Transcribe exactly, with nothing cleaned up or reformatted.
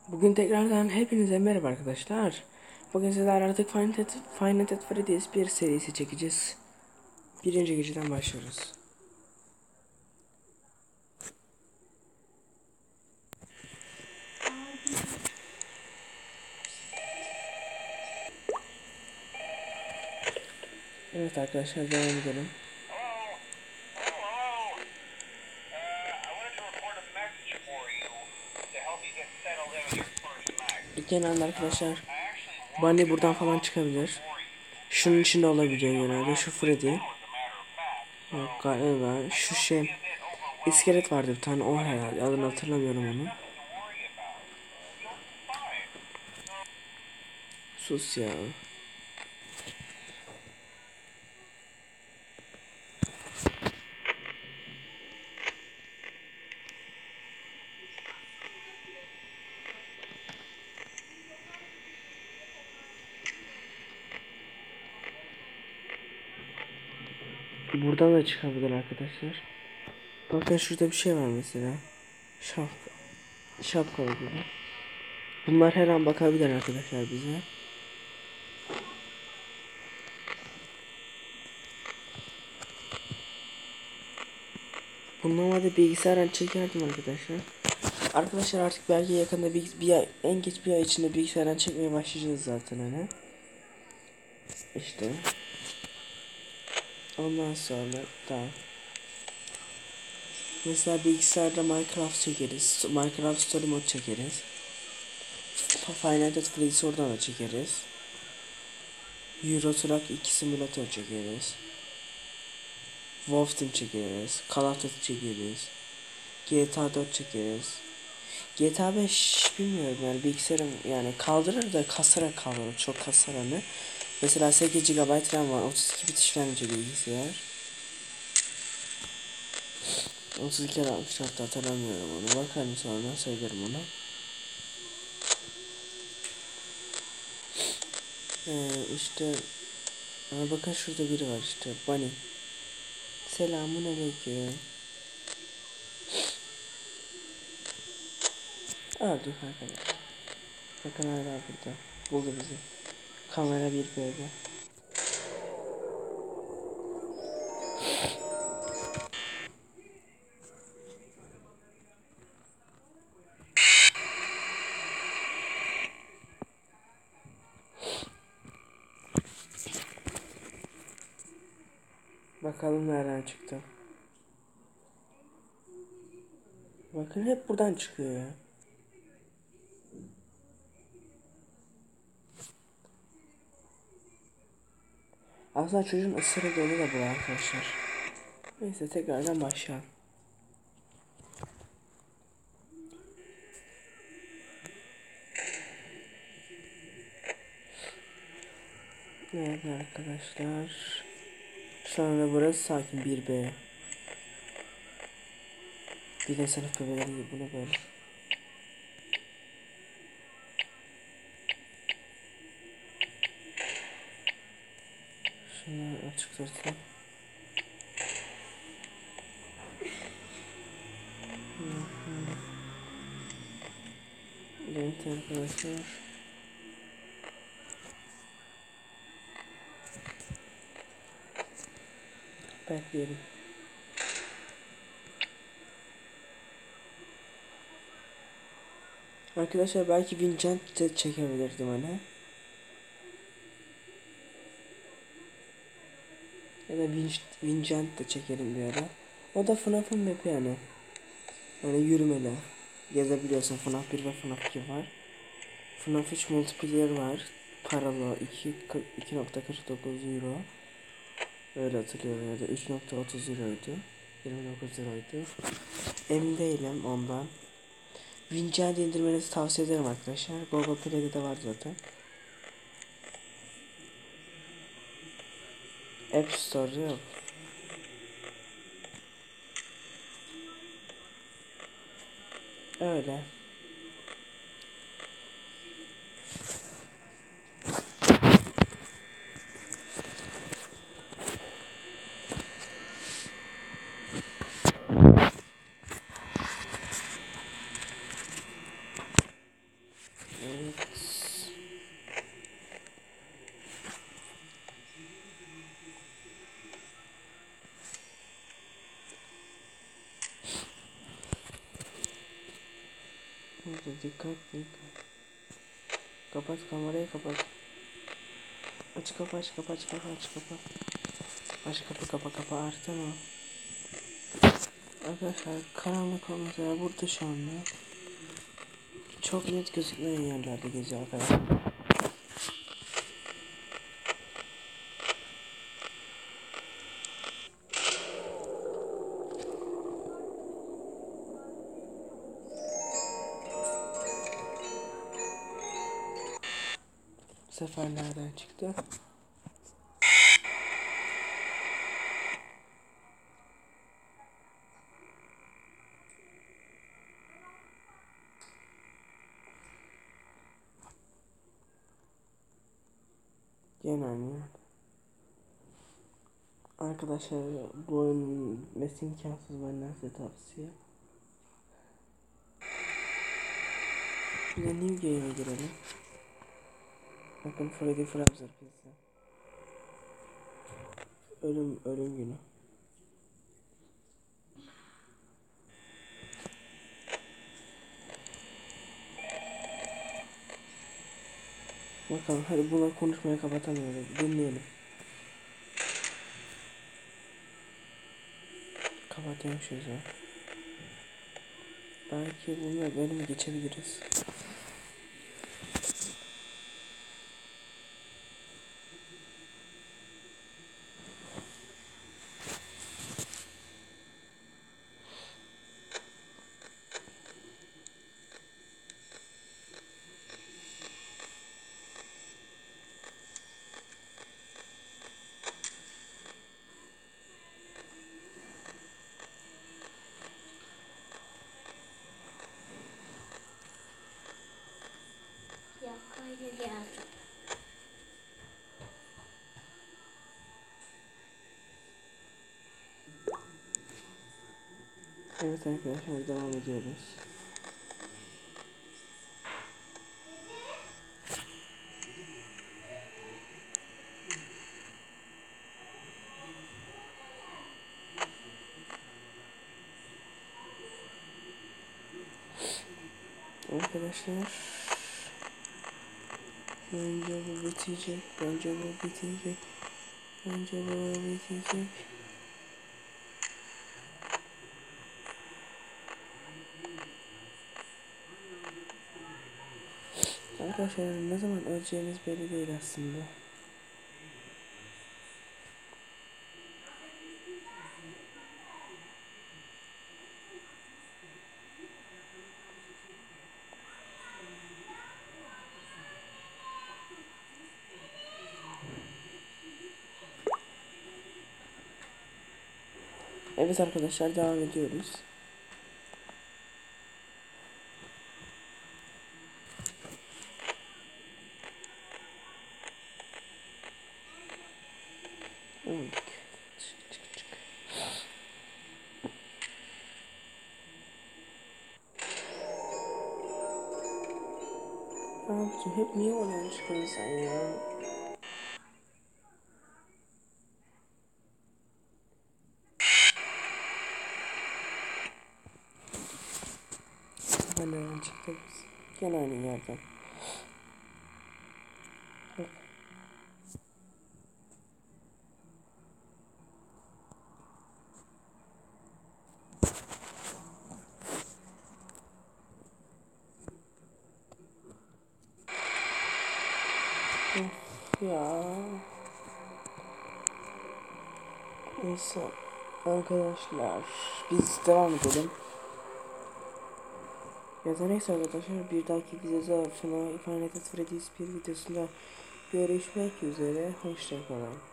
Bugün tekrardan hepinize merhaba arkadaşlar. Bugün sizlerle artık Five Nights Five Nights at Freddy's bir serisi çekeceğiz. Birinci geceden başlıyoruz. Evet arkadaşlar, devam edelim. Genelde arkadaşlar Bunny buradan falan çıkabilir. Şunun içinde olabiliyor genelde. Şu Freddy. Yok galiba şu şey iskelet vardı bir tane, o herhalde, adını hatırlamıyorum onu. Sus ya. Buradan da çıkabilir arkadaşlar. Bakın şurada bir şey var mesela. Şapka. Şapkalı gibi. Bunlar her an bakabilir arkadaşlar bize. Bunu normalde bilgisayardan çekerdim arkadaşlar. Arkadaşlar artık belki yakında bir, bir ay, en geç bir ay içinde bilgisayardan çekmeye başlayacağız zaten hani. İşte. Ondan sonra daha. Mesela bilgisayarda Minecraft çekeriz. Minecraft Story Mode çekeriz. Final Fantasy Freddy's oradan da çekeriz. Euro Truck iki simülatör çekeriz. Wolf Team çekeriz. Call of Duty çekeriz. G T A dört çekeriz. G T A beş bilmiyorum yani, bilgisayarım yani kaldırır da kasarak kaldırır, çok kasar hani. Mesela sekiz gigabayt RAM var, otuz iki bit işlemci bilgisayar. otuz iki altmış dört hatırlamıyorum onu, bakarım sonra söylerim onu. Ee, işte ama bakın şurada biri var işte, Bunny. Selamun aleyküm. Öldük arkadaşlar. Bakın hala burada. Buldu bizi. Kamera bir B'de. Bakalım nereden çıktı. Bakın hep buradan çıkıyor ya. Aslında çocuğun ısırık yolu da bu arkadaşlar. Neyse tekrardan başlayalım. Evet arkadaşlar. Şu anda burası sakin bir B. Bir de sınıf bebeleri gibi, bu ne böyle? Şunu açık tutayım. Evet arkadaşlar. Bekleyelim. Arkadaşlar belki Vincent de çekebilirdim hani. Ya da Vin Vincent de çekelim bir ara. O da F NAF'ın map'i yani. Yani yürümeli. Gezebiliyorsun. F NAF bir ve F NAF iki var. F NAF üç multiplayer var. Paralı iki nokta kırk dokuz euro. Öyle hatırlıyorum, ya da üç nokta otuz euroydu. yirmi dokuz euroydu. Emin değilim ondan. Vincent indirmenizi tavsiye ederim arkadaşlar. Google Play'de de var zaten. App Store'da yok. Öyle. Burada dikkat dikkat. Kapat kamerayı kapat. Aç kapı aç kapı aç kapı aç kapı. Aç kapı kapa kapa artı mı? Arkadaşlar karanlık olmasa burada şu anda. Çok net gözükmeyen yerlerde geziyor arkadaşlar. Bu sefer nereden çıktı? Gene aynı yer. Arkadaşlar bu oyunun mesleği imkansız, benden size tavsiye. Bir de New Game'e girelim. Bakın Freddy Fazbear piyasa. Ölüm, ölüm günü. Bakalım hadi buna konuşmayı kapatamıyorum. Dinleyelim. Kapatayım şunu. Belki bununla bölümü geçebiliriz. Ya kaydı geldi. Evet arkadaşlar devam ediyoruz. Arkadaşlar bence bu bitecek. Bence bu bitecek. Bence bu bitecek. Arkadaşlar ne zaman öleceğimiz belli değil aslında. Evet arkadaşlar devam ediyoruz. Öldük. Çık çık çık. Abicim hep niye oradan çıkıyorsun sen ya? Ben nereden çıktık biz? Gene aynı yerden. Bak. Of ya. Neyse arkadaşlar biz devam edelim. Ya da neyse arkadaşlar bir dahaki videoda Final Fantasy Freddy's bir videosunda görüşmek üzere. Hoşçakalın.